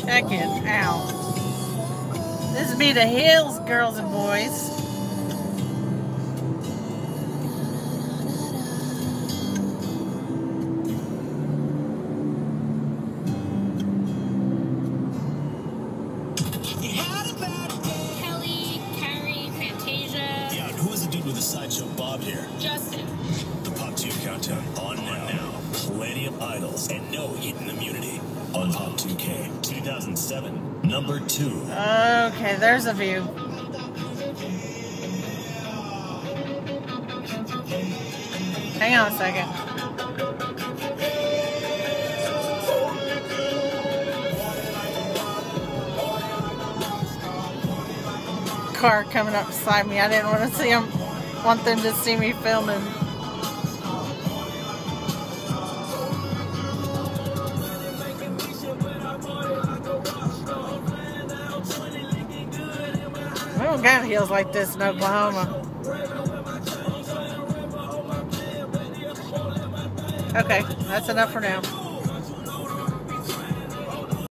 Check it out. This be the hills, girls and boys. Sideshow Bob here. Justin. The Pop 2 countdown on now. Plenty of idols and no hidden immunity on Pop 2K 2007, number 2. Okay, there's a view. Hang on a second. Car coming up beside me. I didn't want to see him. Want them to see me filming. We don't got hills like this in Oklahoma. Okay, that's enough for now.